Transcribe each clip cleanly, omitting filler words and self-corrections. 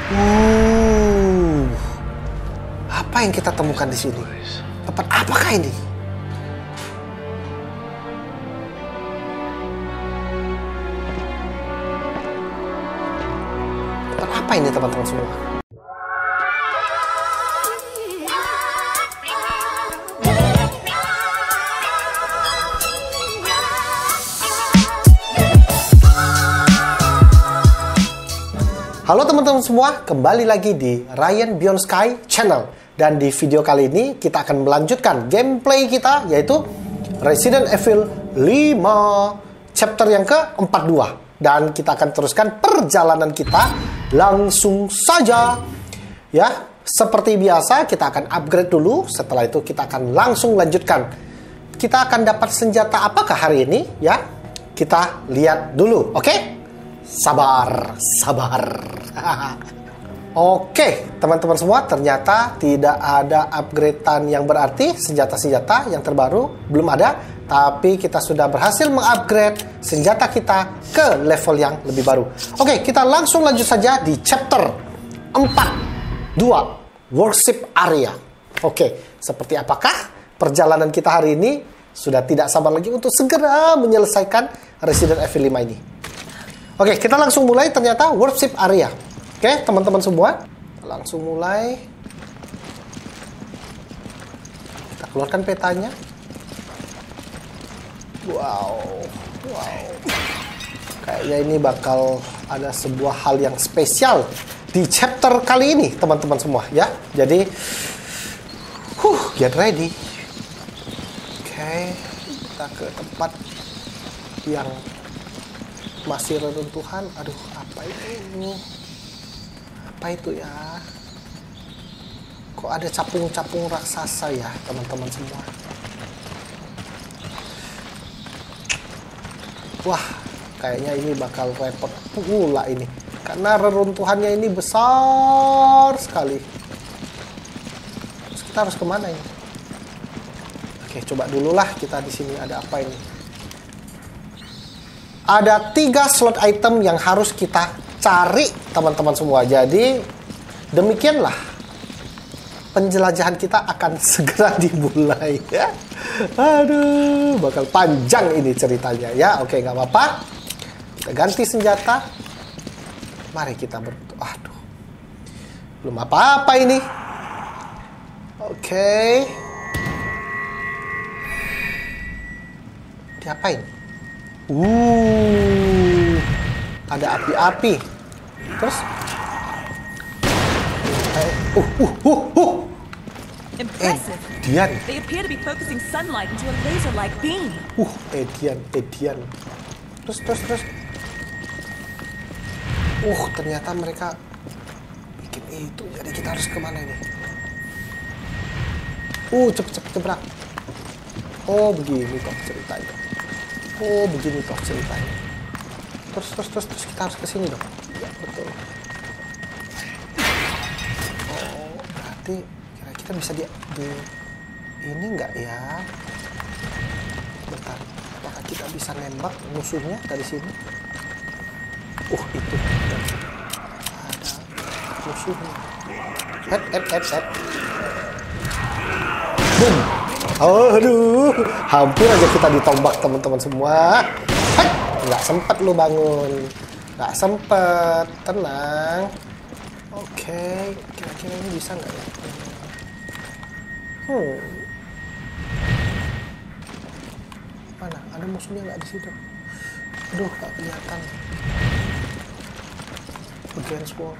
Apa yang kita temukan di sini? Tempat apakah ini? Tempat apa ini teman-teman semua? Halo teman-teman semua, kembali lagi di Ryan Beyond Sky Channel. Dan di video kali ini kita akan melanjutkan gameplay kita, yaitu Resident Evil 5 chapter yang ke-42. Dan kita akan teruskan perjalanan kita langsung saja. Ya, seperti biasa kita akan upgrade dulu, setelah itu kita akan langsung lanjutkan. Kita akan dapat senjata apakah hari ini? Ya, kita lihat dulu, oke? Sabar. Oke, teman-teman semua, ternyata tidak ada upgradean yang berarti. Senjata-senjata yang terbaru belum ada, tapi kita sudah berhasil mengupgrade senjata kita ke level yang lebih baru. Oke, kita langsung lanjut saja di chapter 42 Worship Area. Oke, seperti apakah perjalanan kita hari ini? Sudah tidak sabar lagi untuk segera menyelesaikan Resident Evil 5 ini. Oke, kita langsung mulai. Ternyata worship area. Oke, teman-teman semua, langsung mulai. Kita keluarkan petanya. Wow. Kayaknya ini bakal ada sebuah hal yang spesial di chapter kali ini, teman-teman semua, ya. Jadi, get ready. Oke, kita ke tempat yang masih reruntuhan. Aduh, apa itu? Apa itu ya? Kok ada capung-capung raksasa ya, teman-teman semua? Wah, kayaknya ini bakal repot pula ini. Karena reruntuhannya ini besar sekali. Terus kita harus kemana ini? Oke, coba dulu lah kita di sini ada apa ini? Ada 3 slot item yang harus kita cari, teman-teman semua. Jadi, demikianlah penjelajahan kita akan segera dimulai, ya. Aduh, bakal panjang ini ceritanya, ya. Oke, nggak apa-apa. Kita ganti senjata. Mari kita aduh, belum apa-apa ini. Oke. Diapain? Ada api-api. Terus Edian. They appear to be focusing sunlight into a laser-like beam. Edian. Terus. Ternyata mereka bikin itu. Jadi kita harus kemana ini? Cepet. Oh, begini toh ceritanya. Terus kita harus ke sini dong. Ya, betul. Oh, berarti kira-kira bisa di ini enggak ya? Bentar. Apakah kita bisa nembak musuhnya dari sini? Itu. Ada musuhnya. Head. Boom. Aduh, hampir aja kita ditombak, teman-teman semua. Nggak sempet lu bangun. Nggak sempet. Tenang. Oke, kira-kira ini bisa nggak ya? Mana? Ada musuhnya nggak di situ? Aduh, nggak kelihatan. Against war.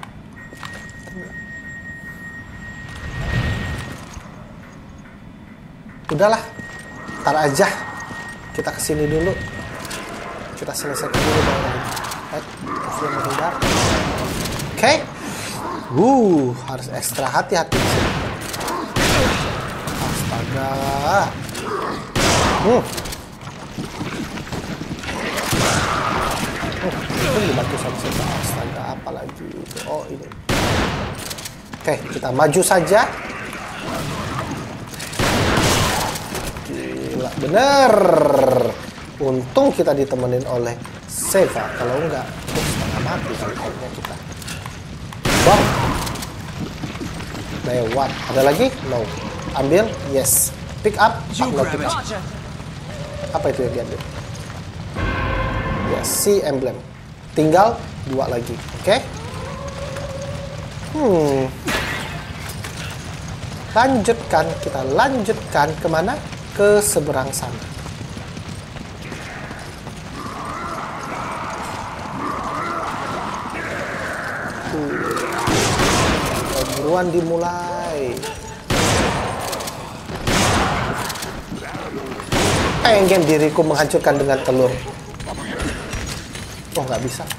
Udahlah, ntar aja. Kita kesini dulu. Kita selesaikan dulu barang. Sudah menghindar. Oke. Harus ekstra hati-hati. Astaga. Itu dibantu sama siapa? Astaga, apa lagi? Oh, ini. Oke, kita maju saja. Gila, bener. Untung kita ditemenin oleh Seva. Kalau enggak, setengah mati kayaknya kita. Bom. Lewat. Ada lagi? No. Ambil? Yes. Pick up? No pick up. Apa itu yang diambil? Yes, C emblem. Tinggal 2 lagi. Oke. Lanjutkan. Kita lanjutkan kemana? Ke seberang sana. Buruan dimulai. Pengen diriku menghancurkan dengan telur. Oh, nggak bisa.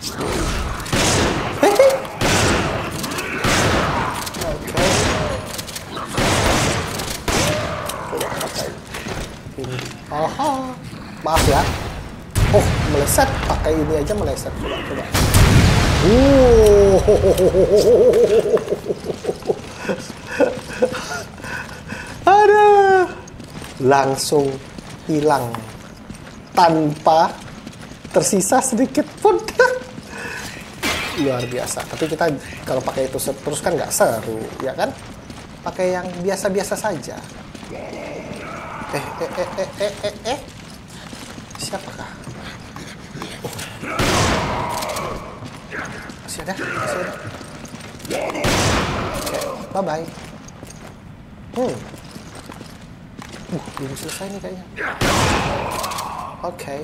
Oke. Coba pakai ini. Oh, maaf ya. Oh, meleset. Pakai ini aja meleset. Coba. Aduh, langsung hilang tanpa tersisa sedikit pun. Luar biasa. Tapi kita kalau pakai itu terus kan nggak seru, ya kan? Pakai yang biasa-biasa saja. Siapakah? Masih ada. Oke, bye-bye. Belum selesai nih kayaknya. Oke.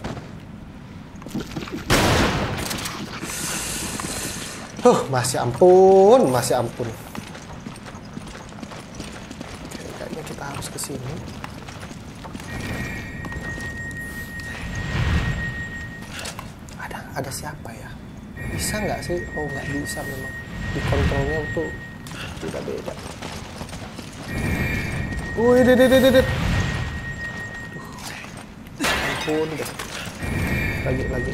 Masih ampun. Oke, kayaknya kita harus ke sini. Ada siapa ya? Bisa nggak sih? Oh, nggak bisa memang. Di kontrolnya tuh tidak beda. Wih, ampun deh. Lagi.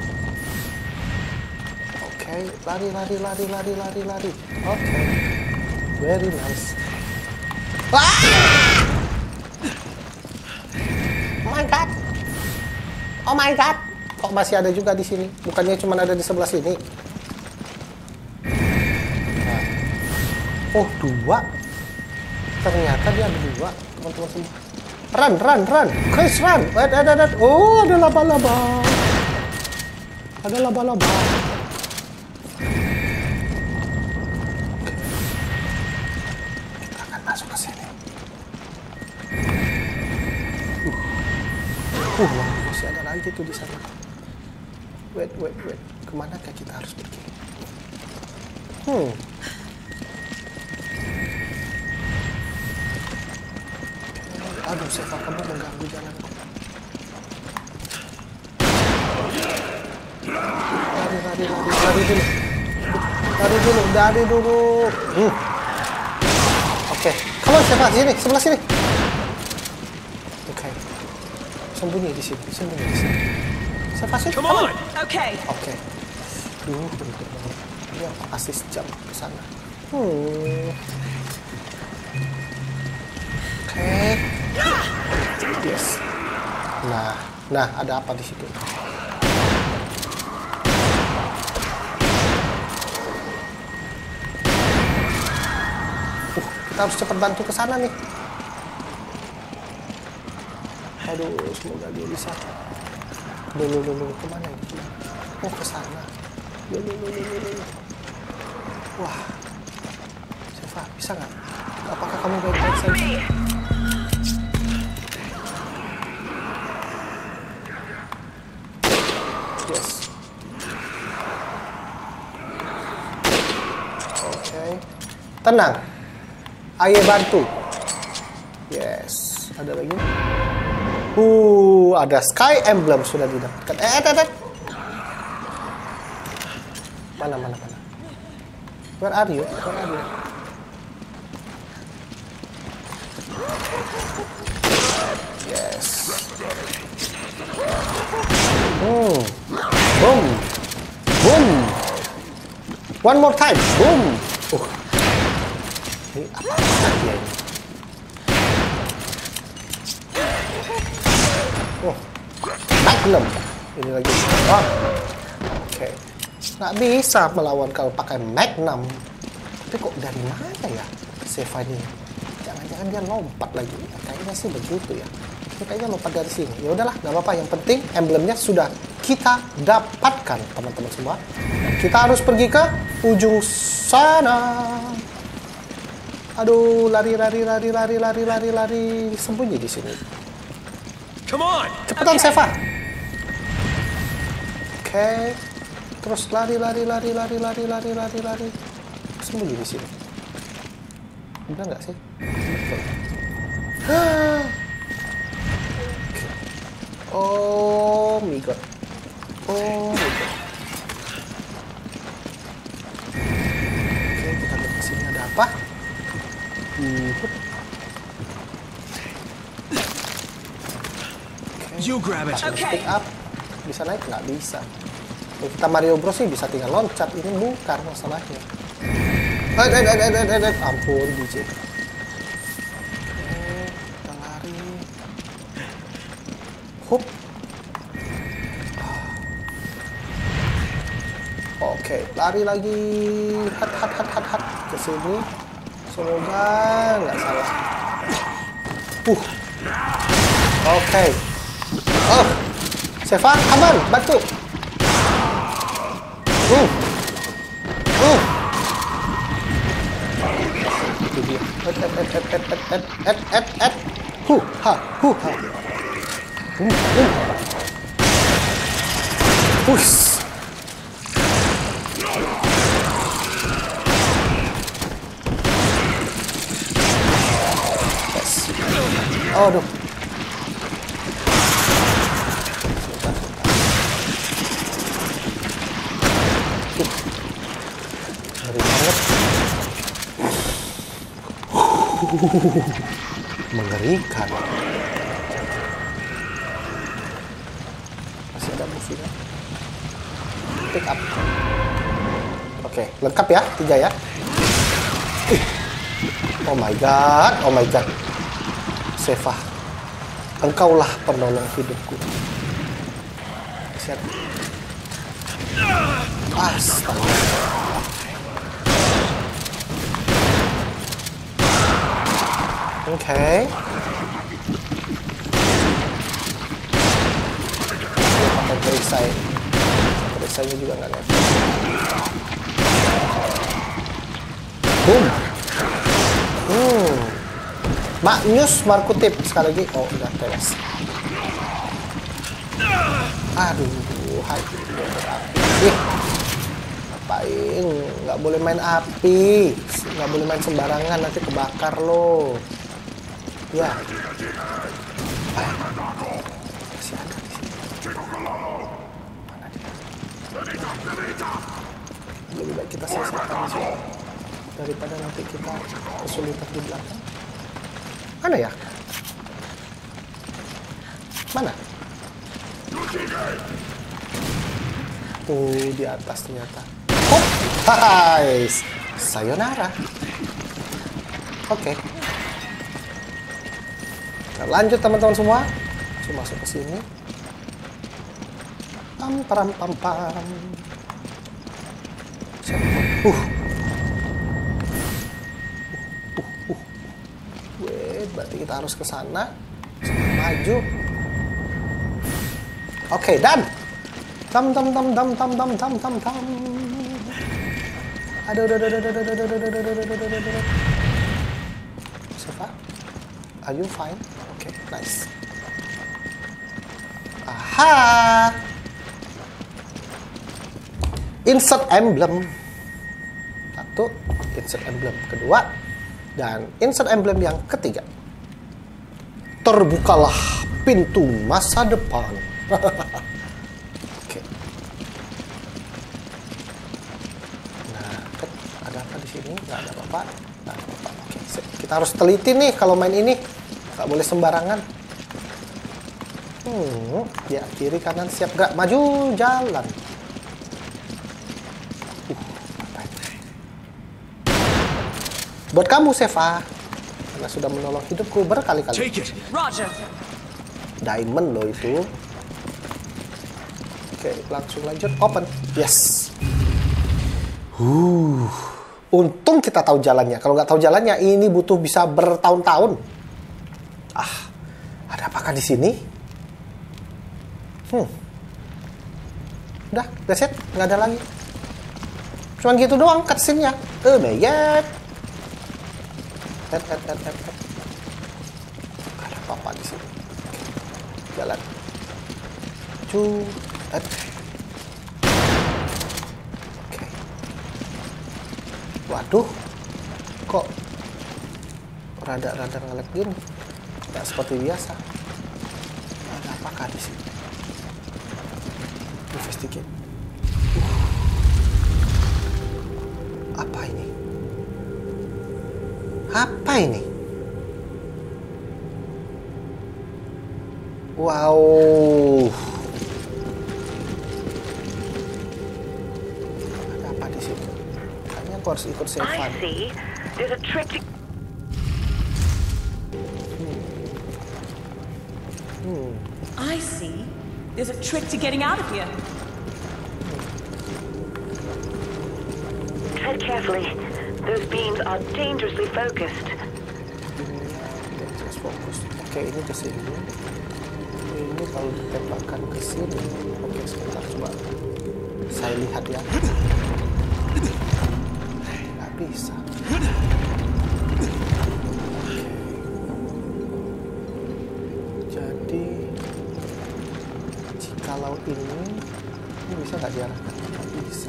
Oke, lari. Oke, very nice. Oh my god. Kok masih ada juga di sini? Bukannya cuma ada di sebelah sini? Oh, 2. Ternyata dia ada 2, teman-teman semua. Run. Chris, run. Wait. Oh, ada laba-laba. Kita akan masuk ke sini. Masih ada lagi tuh di sana. Wait. Kemanakah kita harus pergi? Aduh, Seva, kamu mengganggu jalanku. Lari dulu. Oke, come on, Seva, sini, sebelah sini. Oke. Sembunyi di sini. Seva, sini. Come on. Oke. Dia pasti jam ke sana. Oke. Yes. Nah, ada apa di situ? Kita harus cepat bantu ke sana nih. Aduh, semoga dia bisa. Dulu, kemana ini? Oh, ke sana. Dulu. Wah, Seva, bisa nggak? Apakah kamu baik-baik saja? Yes. Oke. Tenang. Ayo bantu. Yes. Ada lagi? Ada Sky Emblem sudah didapatkan. Mana? Where are you? Yes. Boom. One more time. Boom. Ini apa lagi ya ini? Magnum. Ini lagi. Oke. Nggak bisa melawan kalau pakai Magnum. Tapi kok dari mana ya Seva ini? Jangan-jangan dia lompat lagi. Kayaknya sih begitu ya. Ini kayaknya lompat dari sini. Ya udahlah, nggak apa-apa. Yang penting emblemnya sudah kita dapatkan, teman-teman semua. Dan kita harus pergi ke ujung sana. Aduh, lari. Sembunyi di sini. Come on. Cepetan, Seva. Oke. Terus lari. Sembunyi di sini. Benar nggak sih? Oh my god. Oke, kita lihat kesini ada apa? You grab it. Pick up. Bisa naik? Nggak bisa. Kalau kita Mario Bros sih bisa tinggal loncat. Ini bukan masalahnya. Ampun, DJ. Kita lari. Hup. Oke, lari lagi. Hat. Ke sini. Semoga nggak salah. Oke. Oh, Seva, aman, bantu. Itu dia. Huha. Push. Yes. Aduh. Mengerikan. Masih ada musuhnya. Pick up. Oke, lengkap ya, 3 ya. Oh my god. Seva, engkaulah penolong hidupku. Siap. Astaga. Oke. Pakai perisainya juga nggak ngefek. Boom. Magnus Markutip sekali lagi. Oh, udah tewas. Aduh, api. Ngapain? Nggak boleh main api. Nggak boleh main sembarangan, nanti kebakar loh. Ya. Masih ada di sini. Mana dia? Lebih baik kita selesaikan di sini daripada nanti kita kesulitan di belakang. Mana ya? Mana? Oh, di atas ternyata. Oh, hai, sayonara. Oke. Nah, lanjut teman-teman semua. Saya masuk ke sini. Pam. Wait, berarti kita harus ke sana. Maju. Oke, dan tam. Aduh. Seva, are you fine? Oke, nice. Aha. Insert emblem. Satu, insert emblem kedua, dan insert emblem yang ketiga. Terbukalah pintu masa depan. Oke. Nah, ada apa di sini? Nggak ada apa-apa. Oke, kita harus teliti nih kalau main ini. Nggak boleh sembarangan. Ya, kiri kanan siap gerak, maju jalan. Buat kamu, Seva, karena sudah menolong hidupku berkali-kali. Roger. Diamond loh itu. Oke, langsung lanjut. Open. Yes. Untung kita tahu jalannya. Kalau nggak tahu jalannya, ini butuh bisa bertahun-tahun. Ada apakah di sini? Udah, that's it. Nggak ada lagi. Cuman gitu doang cutscene-nya. Oh my god. Nggak ada apa-apa di sini. Jalan. Oke. Waduh. Kok rada-rada nge-lag gini? Nggak seperti biasa. Ada apakah di sini? Investigate. Apa ini? Apa ini? Wow. Ada apa di sini? Kayaknya aku harus ikut save file. I see. There's a trick to getting out of here. Tread carefully. Those beams are dangerously focused. Dangerous focus. Oke, ini ke sini. Ini kalau ditembakkan ke sini. Oke, sebentar coba saya lihat ya. Nggak bisa. Jadi jikalau ini bisa nggak diarahkan? Nggak bisa.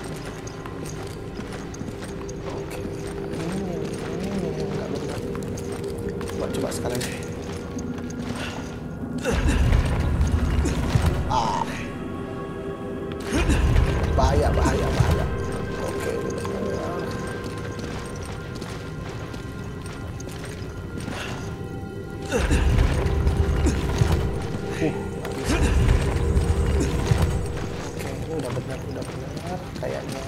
Oke, ini nggak benar. Coba sekali. Bahaya. Oke, ini benar. Oke, ini udah benar kayaknya.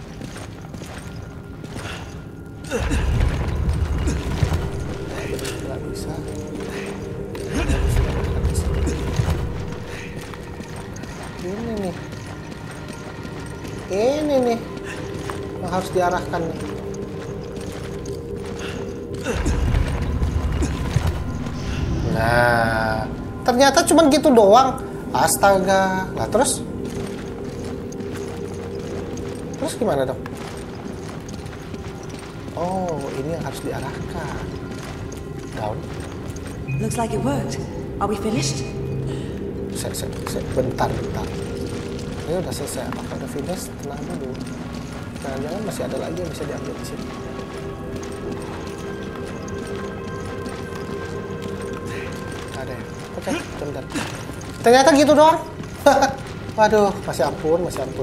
Nggak bisa. Ini nih yang harus diarahkan nih. Nah, ternyata cuman gitu doang. Astaga. Lah terus gimana dong? Oh, ini yang harus diarahkan. Down. Looks like it worked. Are we finished? Bentar. Ini udah selesai. Apakah udah finish? Tenang dulu. Jangan-jangan masih ada lagi yang bisa diambil di sini. Ada ya? Oke, bentar. Ternyata gitu doang. Waduh, masih ampun.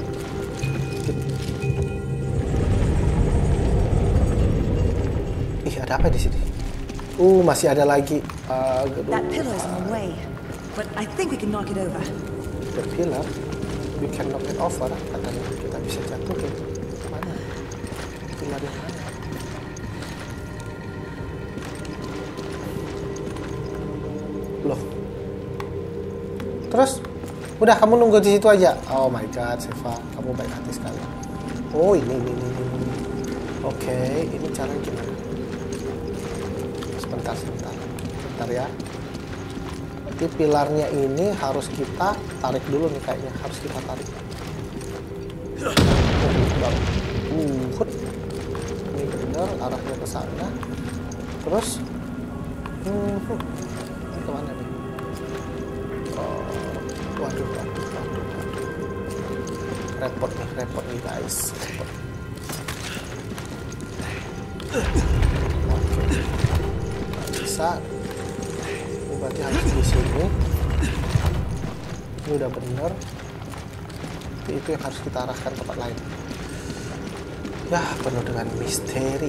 Ih, ada apa di sini? Masih ada lagi. That pillar's in the way, but I think we can knock it over. The pillar, we can knock it over. Katanya kita bisa jatuhin. Mana? Pillar yang mana? Loh. Terus? Udah, kamu nunggu di situ aja. Oh my god, Seva, kamu baik hati sekali. Oh, ini. Oke, ini caranya gimana? Sebentar ya. Berarti pilarnya ini harus kita tarik dulu nih kayaknya. Harus kita tarik. Ini benar, arahnya ke sana. Terus ini kemana nih? Waduh. Repot nih guys. Oke. Bisa. Ini berarti harus di sini. Ini udah bener. Itu yang harus kita arahkan ke tempat lain. Ya, penuh dengan misteri.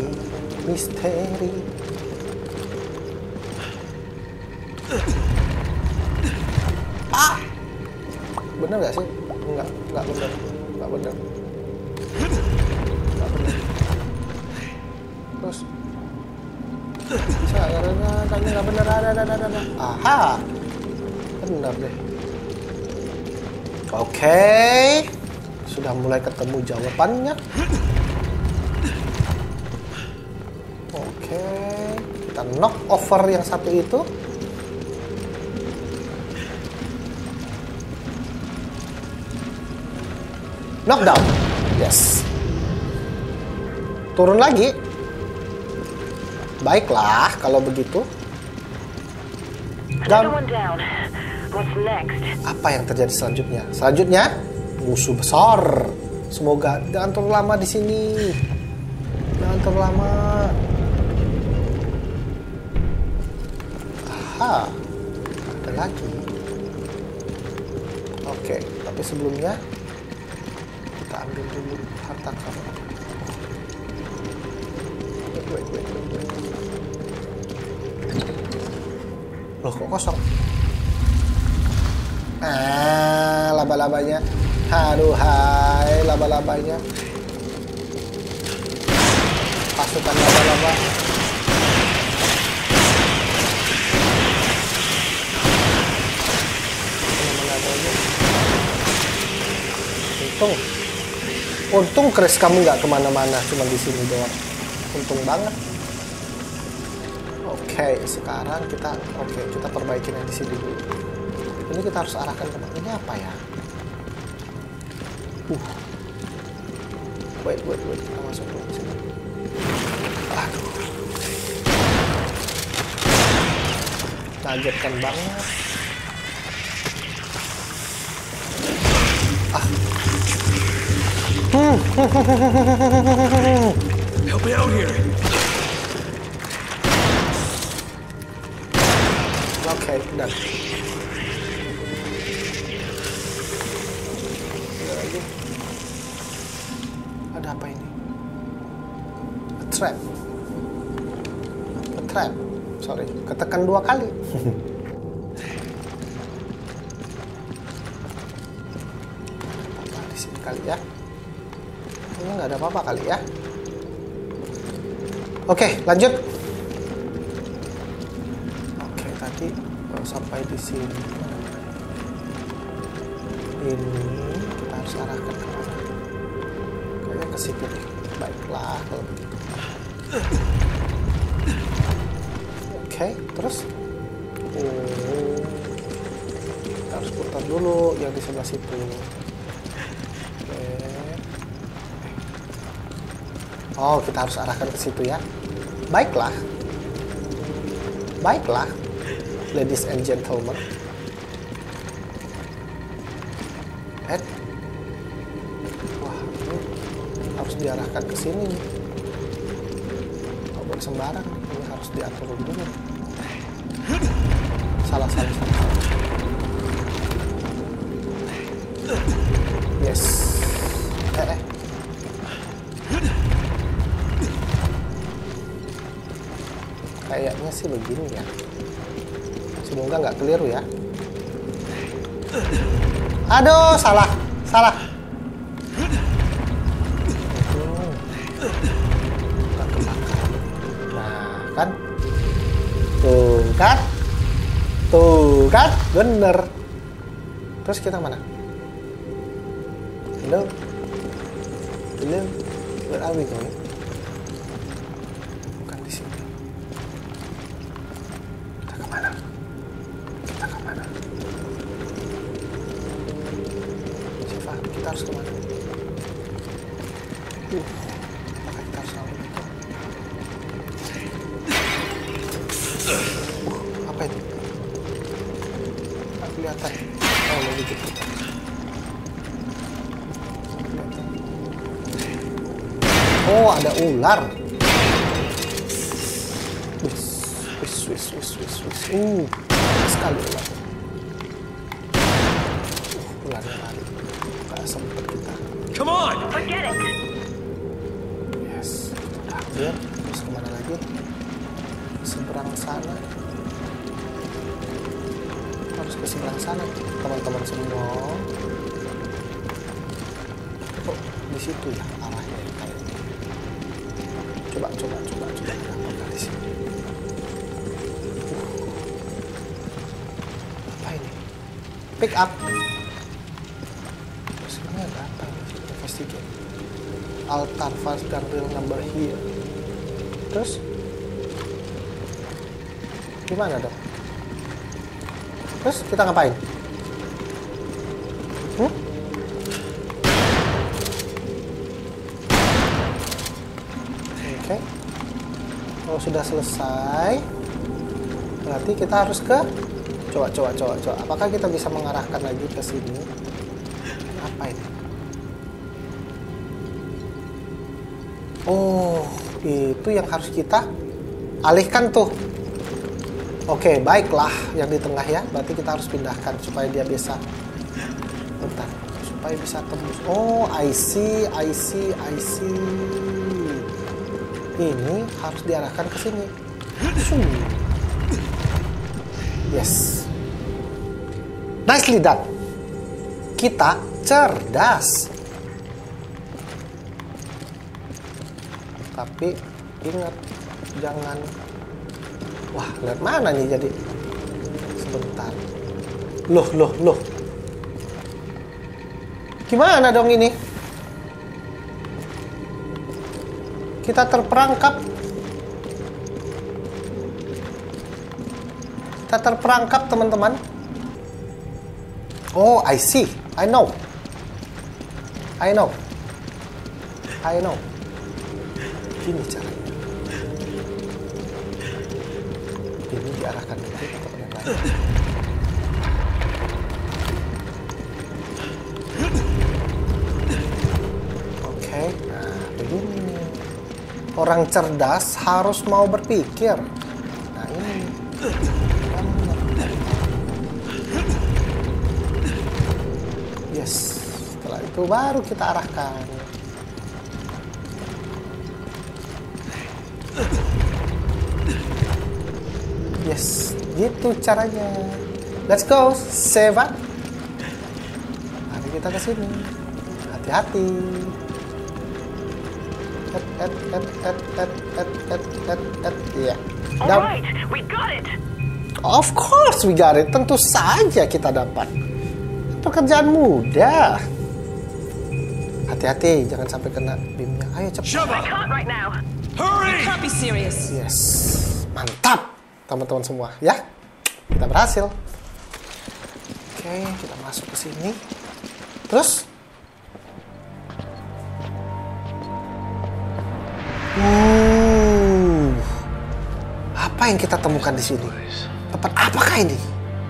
Bener gak sih? Enggak bener. Terus caranya tanya nggak bener. Ada. Aha, bener deh. Oke, sudah mulai ketemu jawabannya. Oke, kita knock over yang satu itu. Knockdown. Yes. Turun lagi. Baiklah kalau begitu. Another one down. What's next? Apa yang terjadi selanjutnya? Selanjutnya musuh besar. Semoga jangan terlalu lama di sini. Jangan terlalu lama. Aha. Ada lagi. Oke, tapi sebelumnya kita ambil dulu harta karun. Wait. Loh, kok kosong? Laba-labanya. Aduh, hai, laba-labanya. Pasukan laba-laba. Untung Chris kamu nggak kemana-mana, cuma di sini doang. Untung banget. Oke, sekarang kita perbaikin yang di sini dulu. Ini kita harus arahkan kemana? Ini apa ya? Wait, kita masuk dulu sini. Aduh, kagetkan banget. Help me out here. Oke, udah. Ada apa ini? A trap. Sorry, ketekan 2 kali. Apa di sini kali ya? Ini nggak ada apa-apa kali ya? Oke, lanjut. Oke, tadi sampai di sini. Ini kita harus arahkan ke mana? Kayaknya ke situ deh. Baiklah kalau begitu. Oke, terus kita harus putar dulu yang di sebelah situ. Oh, kita harus arahkan ke situ ya. Baiklah, ladies and gentlemen. Wah, ini harus diarahkan ke sini nih. Nggak boleh sembarang, ini harus diatur dulu. Salah. Yes. Kayaknya sih begini ya. Semoga nggak keliru ya. Aduh, salah. Nah, kan? Tuh kan? Bener. Terus kita mana? Hello? Where are we going? Bukan di sini. Kita kemana? Siva, kita harus kemana? Maka kita harus lawan itu. Apa itu? Tak kelihatan. Oh, begitu. Oh, ada ular. Sekali ular. Ularnya lari. Gak sempet kita. Come on! Forget it. Yes, kita ambil. Terus kemana lagi? Seberang sana. Harus ke seberang sana, teman-teman semua. Oh, di situ ya arahnya kayaknya. Coba apakah di sini? Apa ini? Pick up. Terus ini ada apa ini? Investigate. Altar fast guardrail number here. Terus Gimana dong? Terus kita ngapain? Oke. Kalau sudah selesai, berarti kita harus ke coba. Apakah kita bisa mengarahkan lagi ke sini? Apa ini? Oh, itu yang harus kita alihkan tuh. Oke, baiklah, yang di tengah ya. Berarti kita harus pindahkan supaya dia bisa. Bentar, supaya bisa tembus. Oh, I see. Ini harus diarahkan ke sini. Yes. Nicely done. Kita cerdas. Tapi ingat, jangan. Wah, lihat mana nih jadi. Sebentar. Loh. Gimana dong ini? Kita terperangkap. Teman-teman. Oh, I see. I know. Gini caranya. Ini diarahkan dulu ke tempat yang lain. Oke, nah begini. Orang cerdas harus mau berpikir. Nah ini. Yes. Setelah itu baru kita arahkan. Yes, gitu caranya. Let's go, Seva. Mari kita ke sini. Hati-hati. Iya. Alright, we got it. Of course we got it. Tentu saja kita dapat. Pekerjaan mudah. Hati-hati, jangan sampai kena beamnya. Ayo cepat. Sheva! I can't right now. Hurry! Can't be serious. Yes, mantap teman-teman semua ya. Kita berhasil. Oke, kita masuk ke sini. Terus, apa yang kita temukan di sini? Tempat apakah ini?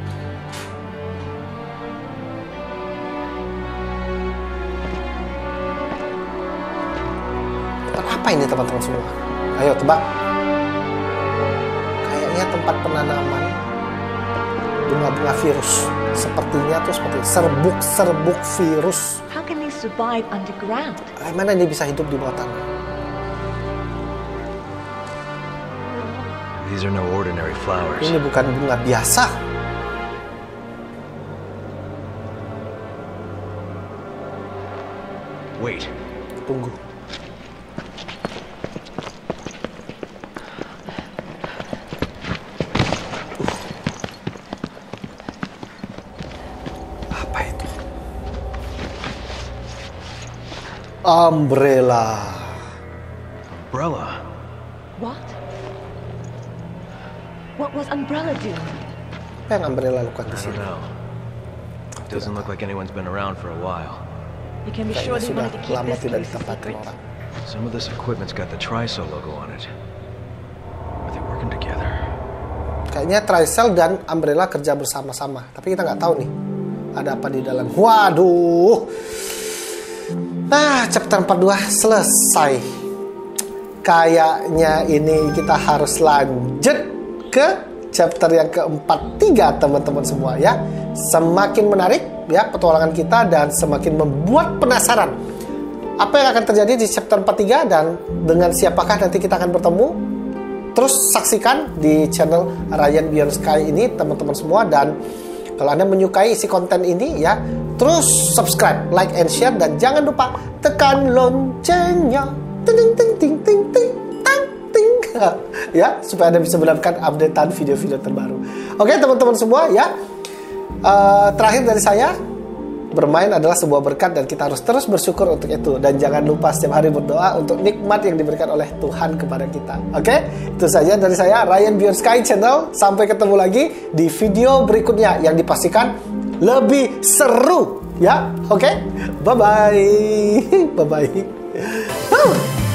Tempat apa ini teman-teman semua? Ayo tebak. Kayaknya tempat penanaman bunga-bunga virus. Sepertinya tuh seperti serbuk virus. How can they survive underground? Gimana dia bisa hidup di bawah tanah? These are no ordinary flowers. Ini bukan bunga biasa. Wait. Tunggu. Apa itu? Umbrella. Umbrella. What? What was Umbrella doing? Apa yang Umbrella lakukan di I don't sini? know. Doesn't look like anyone's been around for a while. You can be sure Kayaknya they sudah wanted to keep lama this tidak place a ditempatin secret. orang. Some of this equipment's got the Triso logo on it. Are they working together? Kayaknya Tricell dan Umbrella kerja bersama-sama. Tapi kita nggak tahu nih ada apa di dalam. Waduh. Nah, chapter 42 selesai. Kayaknya ini kita harus lanjut ke chapter yang ke-43 teman-teman semua ya. Semakin menarik ya petualangan kita dan semakin membuat penasaran apa yang akan terjadi di chapter 43 dan dengan siapakah nanti kita akan bertemu. Terus saksikan di channel Ryan Beyond Sky ini teman-teman semua, dan kalau Anda menyukai isi konten ini ya, terus subscribe, like and share, dan jangan lupa tekan loncengnya. Ting ting ting ting ting tang ting. Ya, supaya Anda bisa mendapatkan updatean video-video terbaru. Oke, teman-teman semua ya. Terakhir dari saya, bermain adalah sebuah berkat dan kita harus terus bersyukur untuk itu. Dan jangan lupa setiap hari berdoa untuk nikmat yang diberikan oleh Tuhan kepada kita. Oke? Itu saja dari saya, Ryan Beyond Sky Channel. Sampai ketemu lagi di video berikutnya yang dipastikan lebih seru. Ya? Oke? Bye-bye. Bye-bye.